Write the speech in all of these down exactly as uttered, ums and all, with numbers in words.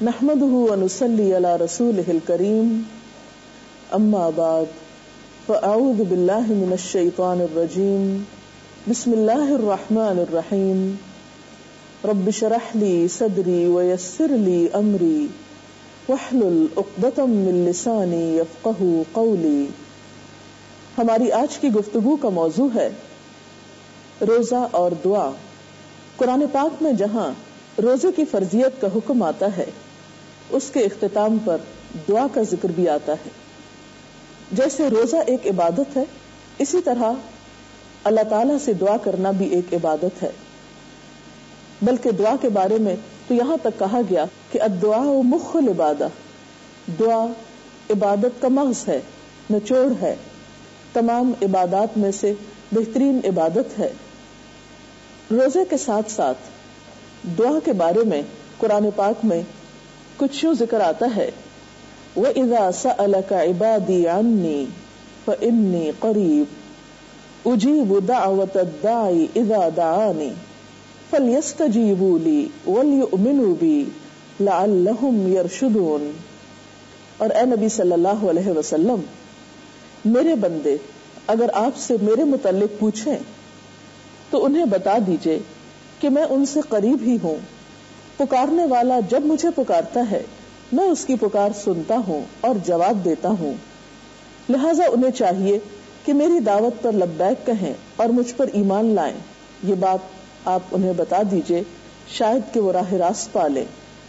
نحمده ونصلي على رسوله الكريم اما بعد فاعوذ بالله من الشيطان الرجيم بسم الله الرحمن الرحيم رب اشرح لي صدري ويسر لي امري واحلل عقدة من لساني يفقهوا قولي. ہماری آج کی گفتگو کا موضوع ہے روزہ اور دعا. قرآن پاک میں جہاں روزے کی فرضیت کا حکم آتا ہے اس کے اختتام پر دعا کا ذکر بھی آتا ہے. جیسے روزہ ایک عبادت ہے اسی طرح اللہ تعالیٰ سے دعا کرنا بھی ایک عبادت ہے. بلکہ دعا کے بارے میں تو یہاں تک کہا گیا کہ الدعاء مخ العبادہ، دعا عبادت کا مغز ہے، نچوڑ ہے، تمام عبادات میں سے بہترین عبادت ہے. روزے کے ساتھ ساتھ دعا کے بارے میں قرآن پاک میں کچھ یوں ذکر آتا ہے وَإِذَا سَأَلَكَ عِبَادِي عَنِّي فَإِنِّي قَرِيبٌ أُجِيبُ دَعْوَةَ الدَّاعِ إِذَا دَعَانِ فَلْيَسْتَجِيبُوا لِي وَلْيُؤْمِنُوا بِي لَعَلَّهُمْ يَرْشُدُونَ. اور اے نبی صلی اللہ علیہ وسلم، میرے بندے اگر آپ سے میرے متعلق پوچھیں تو انہیں بتا دیجئے کہ میں ان سے قریب ہی ہوں. پکارنے والا جب مجھے پکارتا ہے میں اس کی پکار سنتا ہوں اور جواب دیتا ہوں. لہٰذا انہیں چاہیے کہ میری دعوت پر لبیک کہیں اور مجھ پر ایمان لائیں. یہ بات آپ انہیں بتا دیجئے شاید کہ وہ راہ راست پا لیں.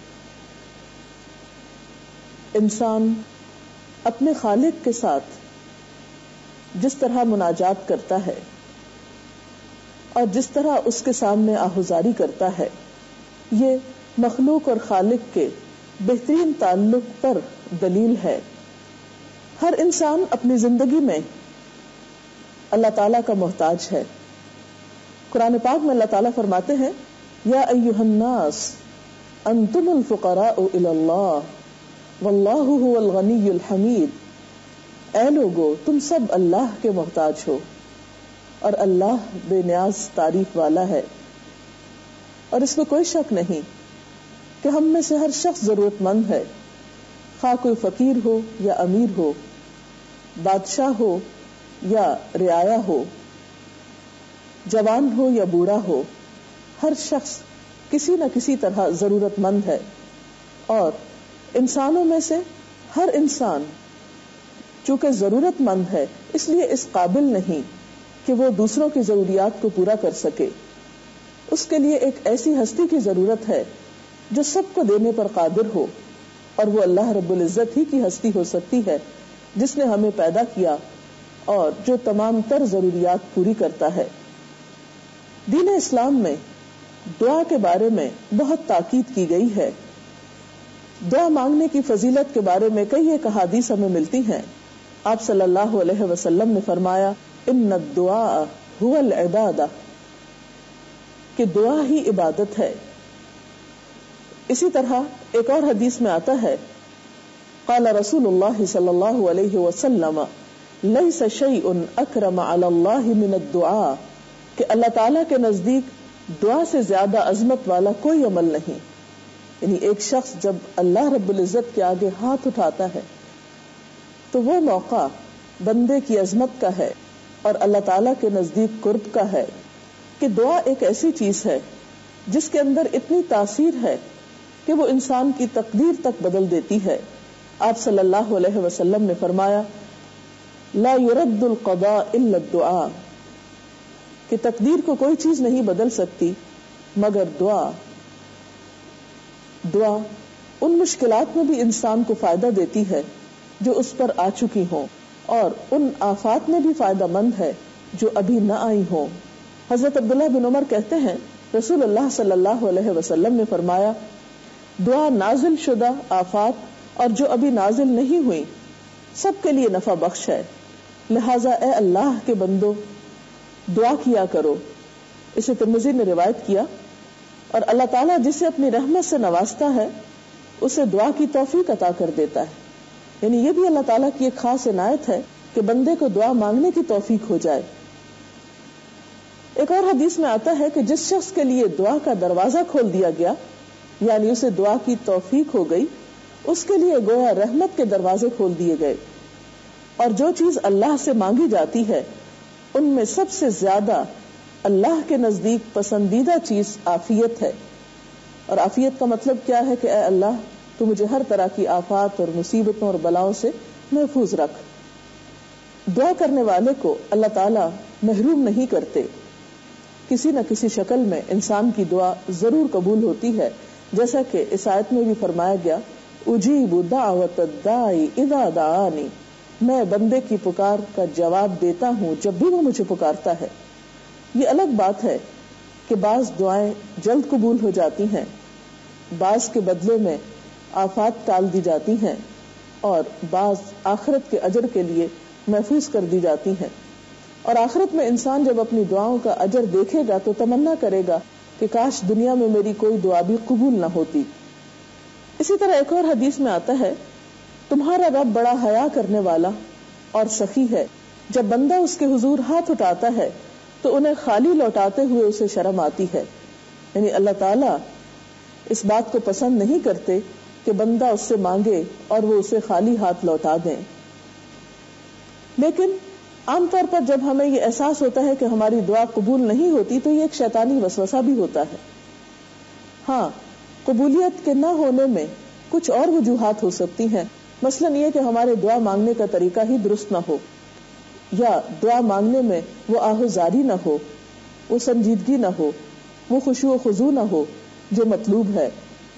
انسان اپنے خالق کے ساتھ جس طرح مناجات کرتا ہے اور جس طرح اس کے سامنے آہوزاری کرتا ہے یہ مخلوق اور خالق کے بہترین تعلق پر دلیل ہے. ہر انسان اپنی زندگی میں اللہ تعالیٰ کا محتاج ہے. قرآن پاک میں اللہ تعالیٰ فرماتے ہیں یا ایھا الناس انتم الفقراء الی اللہ واللہ هو الغنی الحمید. اے لوگو تم سب اللہ کے محتاج ہو اور اللہ بے نیاز تعریف والا ہے. اور اس میں کوئی شک نہیں کہ ہم میں سے ہر شخص ضرورت مند ہے، خواہ کوئی فقیر ہو یا امیر ہو، بادشاہ ہو یا رعایا ہو، جوان ہو یا بوڑھا ہو، ہر شخص کسی نہ کسی طرح ضرورت مند ہے. اور انسانوں میں سے ہر انسان چونکہ ضرورت مند ہے اس لیے اس قابل نہیں کہ وہ دوسروں کی ضروریات کو پورا کر سکے. اس کے لیے ایک ایسی ہستی کی ضرورت ہے جو سب کو دینے پر قادر ہو، اور وہ اللہ رب العزت ہی کی ہستی ہو سکتی ہے جس نے ہمیں پیدا کیا اور جو تمام تر ضروریات پوری کرتا ہے. دین اسلام میں دعا کے بارے میں بہت تاکید کی گئی ہے. دعا مانگنے کی فضیلت کے بارے میں کئی ایک احادیث ہمیں ملتی ہیں. آپ صلی اللہ علیہ وسلم نے فرمایا ان الدعاء هو العبادہ، کہ دعا ہی عبادت ہے. اسی طرح ایک اور حدیث میں آتا ہے قال رسول اللہ صلی اللہ علیہ وسلم لیس شیء اکرم علی اللہ من الدعاء، کہ اللہ تعالیٰ کے نزدیک دعا سے زیادہ عظمت والا کوئی عمل نہیں. یعنی ایک شخص جب اللہ رب العزت کے آگے ہاتھ اٹھاتا ہے تو وہ موقع بندے کی عظمت کا ہے اور اللہ تعالیٰ کے نزدیک قرب کا ہے. کہ دعا ایک ایسی چیز ہے جس کے اندر اتنی تاثیر ہے کہ وہ انسان کی تقدیر تک بدل دیتی ہے. آپ صلی اللہ علیہ وسلم نے فرمایا لا يرد القضاء الا الدعاء، کہ تقدیر کو کوئی چیز نہیں بدل سکتی مگر دعا. دعا ان مشکلات میں بھی انسان کو فائدہ دیتی ہے جو اس پر آ چکی ہوں، اور ان آفات میں بھی فائدہ مند ہے جو ابھی نہ آئی ہوں. حضرت عبداللہ بن عمر کہتے ہیں رسول اللہ صلی اللہ علیہ وسلم نے فرمایا دعا نازل شدہ آفات اور جو ابھی نازل نہیں ہوئی سب کے لیے نفع بخش ہے. لہٰذا اے اللہ کے بندو دعا کیا کرو. اسے ترمذی نے روایت کیا. اور اللہ تعالیٰ جسے اپنی رحمت سے نوازتا ہے اسے دعا کی توفیق عطا کر دیتا ہے. یعنی یہ بھی اللہ تعالیٰ کی ایک خاص عنایت ہے کہ بندے کو دعا مانگنے کی توفیق ہو جائے. ایک اور حدیث میں آتا ہے کہ جس شخص کے لیے دعا کا دروازہ کھول دیا گیا یعنی اسے دعا کی توفیق ہو گئی، اس کے لیے گویا رحمت کے دروازے کھول دیے گئے. اور جو چیز اللہ سے مانگی جاتی ہے ان میں سب سے زیادہ اللہ کے نزدیک پسندیدہ چیز عافیت ہے. اور عافیت کا مطلب کیا ہے کہ اے اللہ تو مجھے ہر طرح کی آفات اور مصیبتوں اور بلاؤں سے محفوظ رکھ. دعا کرنے والے کو اللہ تعالیٰ محروم نہیں کرتے، کسی نہ کسی شکل میں انسان کی دعا ضرور قبول ہوتی ہے، جیسا کہ اس آیت میں بھی فرمایا گیا اجیب دعوت الداعی اذا دعانی، میں بندے کی پکار کا جواب دیتا ہوں جب بھی وہ مجھے پکارتا ہے. یہ الگ بات ہے کہ بعض دعائیں جلد قبول ہو جاتی ہیں، بعض کے بدلے میں آفات ٹال دی جاتی ہیں، اور بعض آخرت کے اجر کے لیے محفوظ کر دی جاتی ہیں. اور آخرت میں انسان جب اپنی دعاؤں کا اجر دیکھے گا تو تمنا کرے گا کہ کاش دنیا میں میری کوئی دعا بھی قبول نہ ہوتی. اسی طرح ایک اور حدیث میں آتا ہے تمہارا رب بڑا حیا کرنے والا اور سخی ہے، جب بندہ اس کے حضور ہاتھ اٹھاتا ہے تو انہیں خالی لوٹاتے ہوئے اسے شرم آتی ہے. یعنی اللہ تعالیٰ اس بات کو پسند نہیں کرتے کہ بندہ اس سے مانگے اور وہ اسے خالی ہاتھ لوٹا دیں. لیکن عام طور پر جب ہمیں یہ احساس ہوتا ہے کہ ہماری دعا قبول نہیں ہوتی تو یہ ایک شیطانی وسوسہ بھی ہوتا ہے. ہاں، قبولیت کے نہ ہونے میں کچھ اور وجوہات ہو سکتی ہیں، مثلاً یہ کہ ہمارے دعا مانگنے کا طریقہ ہی درست نہ ہو، یا دعا مانگنے میں وہ آہوزاری نہ ہو، وہ سنجیدگی نہ ہو، وہ خشوع و خضوع نہ ہو جو مطلوب ہے.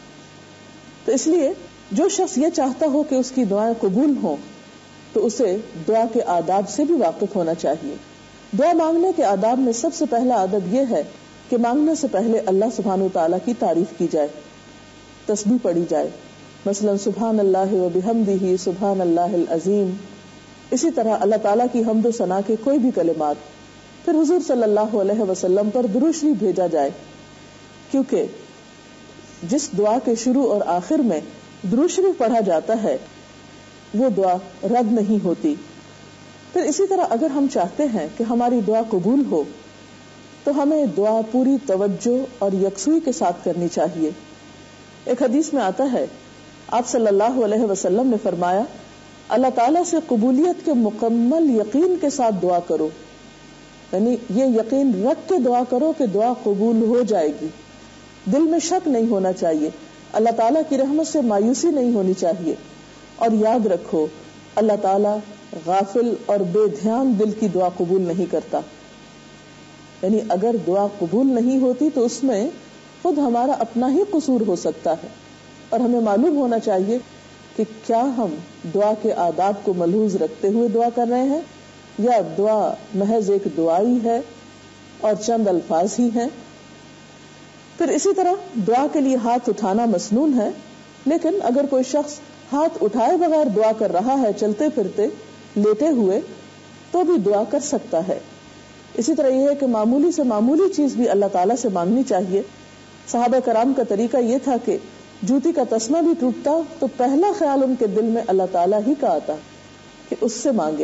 تو اس لیے جو شخص یہ چاہتا ہو کہ اس کی دعائیں قبول ہوں تو اسے دعا کے آداب سے بھی واقف ہونا چاہیے. دعا مانگنے کے آداب میں سب سے پہلا ادب یہ ہے کہ مانگنے سے پہلے اللہ سبحانہ وتعالیٰ کی تعریف کی جائے، تسبیح پڑھی جائے، مثلا سبحان اللہ و بحمدہ سبحان اللہ العظیم. اسی طرح اللہ تعالیٰ کی حمد و ثنا کے کوئی بھی کلمات، پھر حضور صلی اللہ علیہ وسلم پر درود شریف بھیجا جائے، کیونکہ جس دعا کے شروع اور آخر میں درود شریف پڑھا جاتا ہے وہ دعا رد نہیں ہوتی. پھر اسی طرح اگر ہم چاہتے ہیں کہ ہماری دعا قبول ہو تو ہمیں دعا پوری توجہ اور یکسوئی کے ساتھ کرنی چاہیے. ایک حدیث میں آتا ہے آپ صلی اللہ علیہ وسلم نے فرمایا اللہ تعالیٰ سے قبولیت کے مکمل یقین کے ساتھ دعا کرو، یعنی یہ یقین رکھ کے دعا کرو کہ دعا قبول ہو جائے گی. دل میں شک نہیں ہونا چاہیے، اللہ تعالیٰ کی رحمت سے مایوسی نہیں ہونی چاہیے. اور یاد رکھو اللہ تعالیٰ غافل اور بے دھیان دل کی دعا قبول نہیں کرتا. یعنی اگر دعا قبول نہیں ہوتی تو اس میں خود ہمارا اپنا ہی قصور ہو سکتا ہے، اور ہمیں معلوم ہونا چاہیے کہ کیا ہم دعا کے آداب کو ملحوظ رکھتے ہوئے دعا کر رہے ہیں یا دعا محض ایک دعائی ہے اور چند الفاظ ہی ہیں. پھر اسی طرح دعا کے لیے ہاتھ اٹھانا مسنون ہے، لیکن اگر کوئی شخص ہاتھ اٹھائے بغیر دعا کر رہا ہے چلتے پھرتے لیٹے ہوئے تو بھی دعا کر سکتا ہے. اسی طرح یہ ہے کہ معمولی سے معمولی چیز بھی اللہ تعالیٰ سے مانگنی چاہیے. صحابہ کرام کا طریقہ یہ تھا کہ جوتی کا تسمہ بھی ٹوٹتا تو پہلا خیال ان کے دل میں اللہ تعالیٰ ہی کا آتا کہ اس سے مانگے.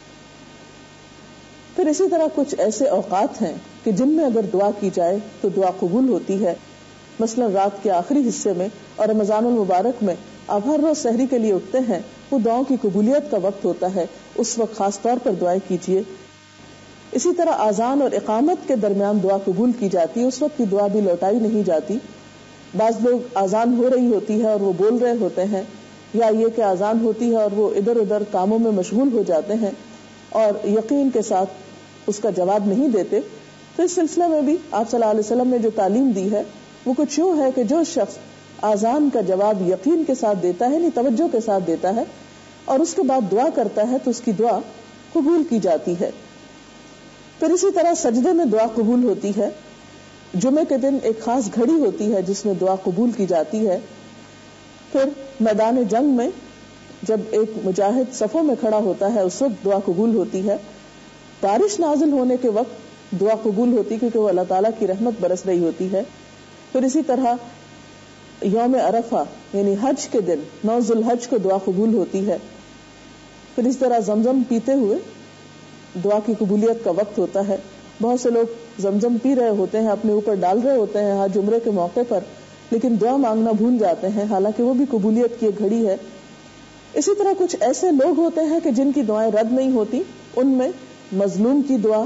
پھر اسی طرح کچھ ایسے اوقات ہیں کہ جن میں اگر دعا کی جائے تو دعا قبول ہوتی ہے. مثلا رات کے آخری حصے میں اور رمضان المبارک میں آپ ہر روز سحری کے لیے اٹھتے ہیں، وہ دعاؤں کی قبولیت کا وقت ہوتا ہے، اس وقت خاص طور پر دعائیں کیجیے. اسی طرح اذان اور اقامت کے درمیان دعا قبول کی جاتی ہے، اس وقت کی دعا بھی لوٹائی نہیں جاتی. بعض لوگ اذان ہو رہی ہوتی ہے اور وہ بول رہے ہوتے ہیں، یا یہ کہ اذان ہوتی ہے اور وہ ادھر ادھر کاموں میں مشغول ہو جاتے ہیں اور یقین کے ساتھ اس کا جواب نہیں دیتے. تو اس سلسلے میں بھی آپ صلی اللہ علیہ وسلم نے جو تعلیم دی ہے وہ کچھ یوں ہے کہ جو شخص اذان کا جواب یقین کے ساتھ دیتا ہے، یعنی توجہ کے ساتھ دیتا ہے، اور اس کے بعد دعا کرتا ہے تو اس کی دعا قبول کی جاتی ہے. پھر اسی طرح سجدے میں دعا قبول ہوتی ہے. جمعے کے دن ایک خاص گھڑی ہوتی ہے جس میں دعا قبول کی جاتی ہے. پھر میدان جنگ میں جب ایک مجاہد صفوں میں کھڑا ہوتا ہے اس وقت دعا قبول ہوتی ہے. بارش نازل ہونے کے وقت دعا قبول ہوتی کیونکہ وہ اللہ تعالیٰ کی رحمت برس رہی ہوتی ہے. پھر اسی طرح یوم عرفہ یعنی حج کے دن نو ذی الحج کو دعا قبول ہوتی ہے. پھر اس طرح زمزم پیتے ہوئے دعا کی قبولیت کا وقت ہوتا ہے. بہت سے لوگ زمزم پی رہے ہوتے ہیں، اپنے اوپر ڈال رہے ہوتے ہیں حج عمرے کے موقع پر، لیکن دعا مانگنا بھول جاتے ہیں، حالانکہ وہ بھی قبولیت کی ایک گھڑی ہے. اسی طرح کچھ ایسے لوگ ہوتے ہیں کہ جن کی دعائیں رد نہیں ہوتی. ان میں مظلوم کی دعا،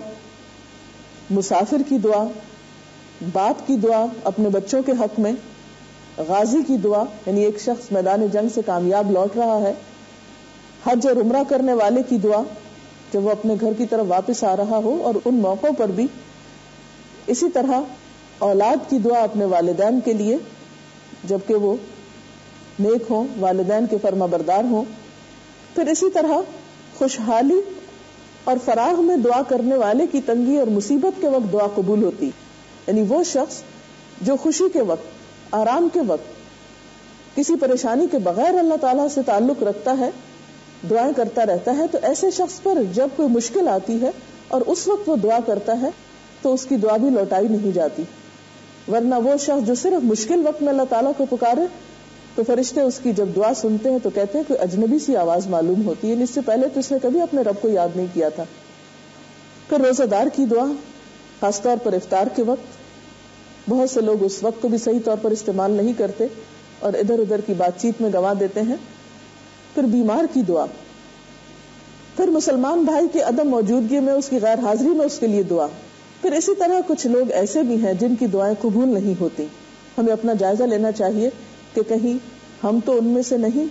مسافر کی دعا، باپ کی دعا اپنے بچوں کے حق میں، غازی کی دعا یعنی ایک شخص میدان جنگ سے کامیاب لوٹ رہا ہے، حج اور عمرہ کرنے والے کی دعا جب وہ اپنے گھر کی طرف واپس آ رہا ہو، اور ان موقعوں پر بھی. اسی طرح اولاد کی دعا اپنے والدین کے لیے جبکہ وہ نیک ہوں، والدین کے فرما بردار ہوں. پھر اسی طرح خوشحالی اور فراغ میں دعا کرنے والے کی تنگی اور مصیبت کے وقت دعا قبول ہوتی. یعنی وہ شخص جو خوشی کے وقت، آرام کے وقت کسی پریشانی کے بغیر اللہ تعالیٰ سے تعلق رکھتا ہے، دعائیں کرتا رہتا ہے، تو ایسے شخص پر جب کوئی مشکل آتی ہے اور اس وقت وہ دعا کرتا ہے تو اس کی دعا بھی لوٹائی نہیں جاتی. ورنہ وہ شخص جو صرف مشکل وقت میں اللہ تعالیٰ کو پکارے تو فرشتے اس کی جب دعا سنتے ہیں تو کہتے ہیں کوئی اجنبی سی آواز معلوم ہوتی ہے، اس سے پہلے تو اس نے کبھی اپنے رب کو یاد نہیں کیا تھا. پھر روزہ دار کی دعا، خاص طور پر افطار کے وقت. بہت سے لوگ اس وقت کو بھی صحیح طور پر استعمال نہیں کرتے اور ادھر ادھر کی بات چیت میں گنوا دیتے ہیں. پھر بیمار کی دعا. پھر مسلمان بھائی کی عدم موجودگی میں، اس کی غیر حاضری میں اس کے لیے دعا. پھر اسی طرح کچھ لوگ ایسے بھی ہیں جن کی دعائیں قبول نہیں ہوتی. ہمیں اپنا جائزہ لینا چاہیے کہ کہیں ہم تو ان میں سے نہیں.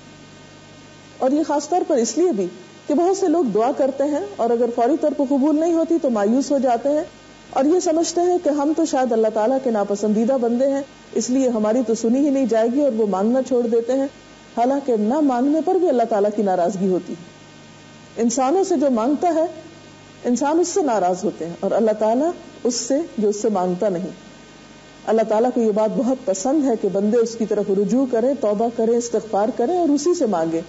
اور یہ خاص طور پر اس لیے بھی کہ بہت سے لوگ دعا کرتے ہیں اور اگر فوری طور پر قبول نہیں ہوتی تو مایوس ہو جاتے ہیں اور یہ سمجھتے ہیں کہ ہم تو شاید اللہ تعالیٰ کے ناپسندیدہ بندے ہیں، اس لیے ہماری تو سنی ہی نہیں جائے گی، اور وہ مانگنا چھوڑ دیتے ہیں. حالانکہ نہ مانگنے پر بھی اللہ تعالیٰ کی ناراضگی ہوتی ہے. انسانوں سے جو مانگتا ہے انسان اس سے ناراض ہوتے ہیں، اور اللہ تعالیٰ اس سے جو اس سے مانگتا نہیں. اللہ تعالیٰ کو یہ بات بہت پسند ہے کہ بندے اس کی طرف رجوع کریں، توبہ کریں، استغفار کریں اور اسی سے مانگیں.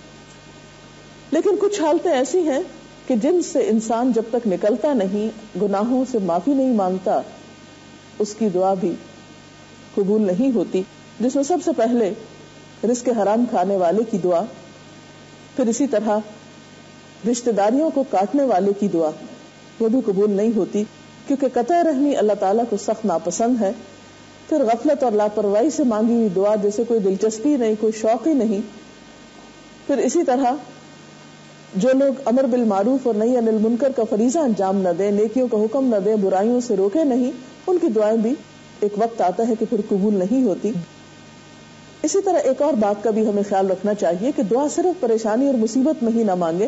لیکن کچھ حالتیں ایسی ہیں کہ جن سے انسان جب تک نکلتا نہیں، گناہوں سے معافی نہیں مانگتا، اس کی دعا بھی قبول نہیں ہوتی. جس میں سب سے پہلے رزق حرام کھانے والے کی دعا. پھر اسی طرح رشتہ داریوں کو کاٹنے والے کی دعا، وہ بھی قبول نہیں ہوتی کیونکہ قطع رحمی اللہ تعالیٰ کو سخت ناپسند ہے. پھر غفلت اور لاپرواہی سے مانگی ہوئی دعا جیسے کوئی دلچسپی نہیں، کوئی شوق ہی نہیں. پھر اسی طرح جو لوگ امر بالمعروف اور نہی عن المنکر کا فریضہ انجام نہ دیں، نیکیوں کا حکم نہ دیں، برائیوں سے روکے نہیں، ان کی دعائیں بھی ایک وقت آتا ہے کہ پھر قبول نہیں ہوتی. اسی طرح ایک اور بات کا بھی ہمیں خیال رکھنا چاہیے کہ دعا صرف پریشانی اور مصیبت میں ہی نہ مانگے.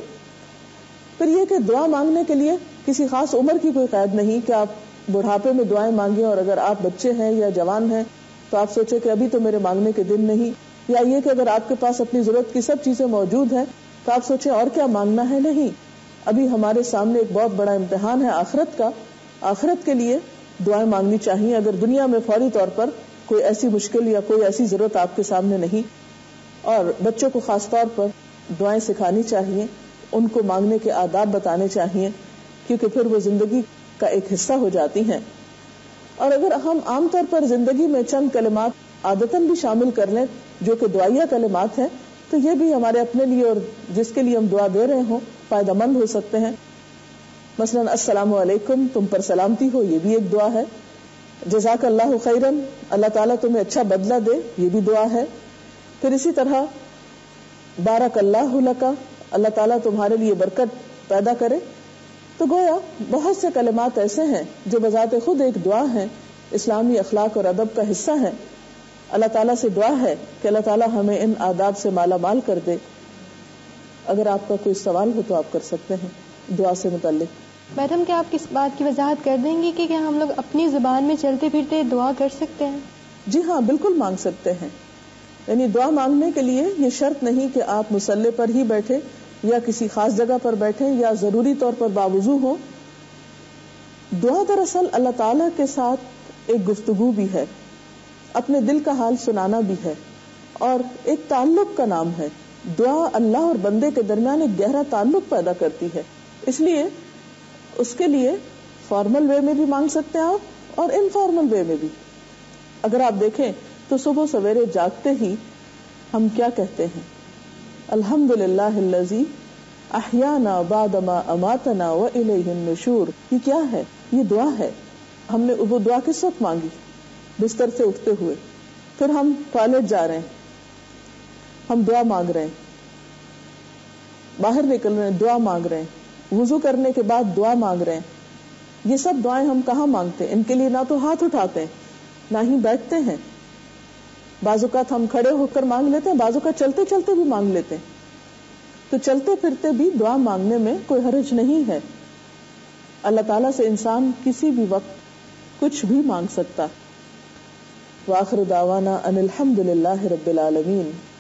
پھر یہ کہ دعا مانگنے کے لیے کسی خاص عمر کی کوئی قید نہیں کہ آپ بڑھاپے میں دعائیں مانگیں، اور اگر آپ بچے ہیں یا جوان ہیں تو آپ سوچیں کہ ابھی تو میرے مانگنے کے دن نہیں. یا یہ کہ اگر آپ کے پاس اپنی ضرورت کی سب چیزیں موجود ہیں تو آپ سوچیں اور کیا مانگنا ہے. نہیں، ابھی ہمارے سامنے ایک بہت بڑا امتحان ہے آخرت کا. آخرت کے لیے دعائیں مانگنی چاہیے. اگر دنیا میں فوری طور پر کوئی ایسی مشکل یا کوئی ایسی ضرورت آپ کے سامنے نہیں. اور بچوں کو خاص طور پر دعائیں سکھانی چاہیے، ان کو مانگنے کے آداب بتانے چاہیے، کیونکہ پھر وہ زندگی کا ایک حصہ ہو جاتی ہیں. اور اگر ہم عام طور پر زندگی میں چند کلمات عادتاً بھی شامل کر لیں جو کہ دعائیہ کلمات ہیں تو یہ بھی ہمارے اپنے لیے اور جس کے لیے ہم دعا دے رہے ہوں فائدہ مند ہو سکتے ہیں. مثلا السلام علیکم، تم پر سلامتی ہو، یہ بھی ایک دعا ہے. جزاک اللہ خیرن، اللہ تعالیٰ تمہیں اچھا بدلہ دے، یہ بھی دعا ہے. پھر اسی طرح بارک اللہ لکا، اللہ تعالیٰ تمہارے لیے برکت پیدا کرے. تو گویا بہت سے کلمات ایسے ہیں جو بذات خود ایک دعا ہیں، اسلامی اخلاق اور ادب کا حصہ ہیں. اللہ تعالیٰ سے دعا ہے کہ اللہ تعالیٰ ہمیں ان آداب سے مالا مال کر دے. اگر آپ کا کوئی سوال ہو تو آپ کر سکتے ہیں دعا سے متعلق. میڈم کیا آپ کس بات کی وضاحت کر دیں گی کہ کیا ہم لوگ اپنی زبان میں چلتے پھرتے دعا کر سکتے ہیں؟ جی ہاں، بالکل مانگ سکتے ہیں. یعنی دعا مانگنے کے لیے یہ شرط نہیں کہ آپ مصلی پر ہی بیٹھے یا کسی خاص جگہ پر بیٹھے یا ضروری طور پر باوضو ہو. دعا دراصل اللہ تعالیٰ کے ساتھ ایک گفتگو بھی ہے، اپنے دل کا حال سنانا بھی ہے، اور ایک تعلق کا نام ہے. دعا اللہ اور بندے کے درمیان ایک گہرا تعلق پیدا کرتی ہے. اس لیے اس کے لیے فارمل وے میں بھی مانگ سکتے ہیں آپ اور انفارمل وے میں بھی. اگر آپ دیکھیں تو صبح سویرے جاگتے ہی ہم کیا کہتے ہیں؟ الحمدللہ الذی احیانا بعد ما اماتنا والیہ النشور. یہ کیا ہے؟ یہ دعا ہے. ہم نے وہ دعا کس وقت مانگی؟ بستر سے اٹھتے ہوئے. پھر ہم ٹوائلٹ جا رہے ہیں, ہم دعا مانگ رہے ہیں, باہر نکل رہے ہیں دعا مانگ رہے ہیں, وضو کرنے کے بعد دعا مانگ رہے ہیں. یہ سب دعائیں ہم کہاں مانگتے ہیں؟ ان کے لیے نہ تو ہاتھ اٹھاتے ہیں نہ ہی بیٹھتے ہیں. بعض اوقات ہم کھڑے ہو کر مانگ لیتے ہیں, بعض اوقات چلتے چلتے بھی مانگ لیتے ہیں. تو چلتے پھرتے بھی دعا مانگنے میں کوئی حرج نہیں ہے. اللہ تعالیٰ سے انسان کسی بھی وقت کچھ بھی مانگ سکتا. وآخر دعوانا ان الحمد للہ رب العالمین.